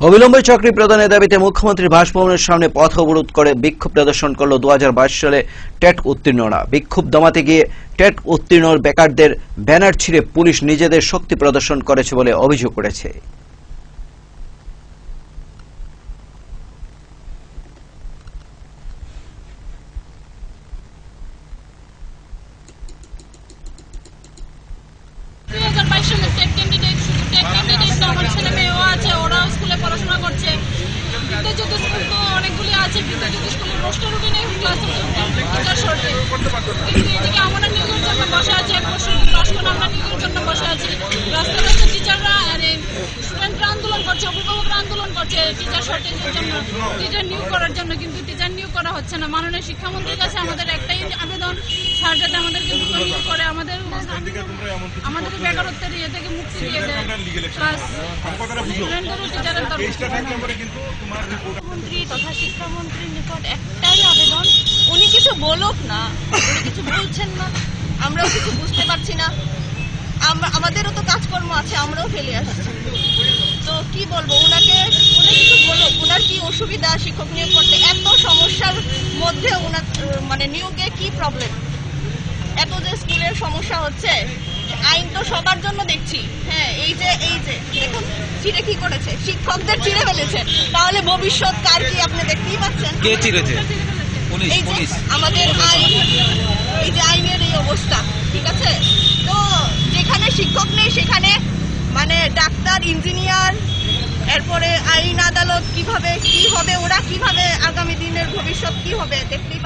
অবিলম্বে চাকরি প্রদানের দাবিতে মুখ্যমন্ত্রীর বাসভবনের সামনে পথ অবরোধ করে বিক্ষোভ প্রদর্শন করল 2022 সালে টেট উত্তীর্ণরা। বিক্ষোভ দমাতে গিয়ে টেট উত্তীর্ণ বেকারদের ব্যানার ছিঁড়ে পুলিশ নিজেদের শক্তি প্রদর্শন করেছে বলে অভিযোগ করেছে। পড়াশোনা করছে বিদ্যাজ্যোতি স্কুল তো অনেকগুলি আছে, বিদ্যাজ্যোতি স্কুলের রোস্টার রুটিনে ক্লাস টিচার শর্টে, কিন্তু এদিকে আমরা নিয়োগের জন্য বসে আছি, 1 বছর 10 কোন আমরা নিয়োগের জন্য বসে আছি। রাস্তায় রাস্তায় টিচাররা স্টুডেন্টরা আন্দোলন করছে, অভিভাবকরা আন্দোলন করছে টিচার শর্টেজের জন্য, টিচার নিয়োগ করার জন্য, কিন্তু টিচার নিয়োগ করা হচ্ছে না। মাননীয় শিক্ষামন্ত্রীর কাছে আমাদের একটাই আবেদন, স্যার যাতে আমাদেরকে দ্রুত নিয়োগ করে, আমাদের বেকারত্বের ইয়ে থেকে মুক্তি দিয়ে দেয়, প্লাস স্টুডেন্টদেরও টিচারের দরকার। মুখ্যমন্ত্রী তথা শিক্ষামন্ত্রীর নিকট একটাই আবেদন, উনি কিছু বলুক না, উনি কিছু বলছেন না, আমরাও কিছু বুঝতে পারছি না, আমাদেরও তো কাজকর্ম আছে, আমরাও ফেলে আসছি। তো কি বলবো, উনি কিছু বলুক, উনার কি অসুবিধা শিক্ষক নিয়োগ করতে, এত সমস্যার মধ্যে উনার মানে নিয়োগে কি প্রবলেম, এত যে স্কুলের সমস্যা হচ্ছে, আইন তো সবার জন্য দেখছি। হ্যাঁ, এই যে দেখুন চিড়ে কি করেছে, শিক্ষকদের চিড়ে ফেলেছে, তাহলে ভবিষ্যৎ কার কি আপনি দেখতেই পাচ্ছেন। কে চিড়েছে? এই যে আমাদের আইন, এই যে আইনের এই অবস্থা, ঠিক আছে। তো যেখানে শিক্ষক নেই সেখানে মানে ডাক্তার, ইঞ্জিনিয়ার, এরপরে আইন আদালত কিভাবে কি হবে, ওরা কিভাবে আগামী দিনের ভবিষ্যৎ কি হবে দেখতেই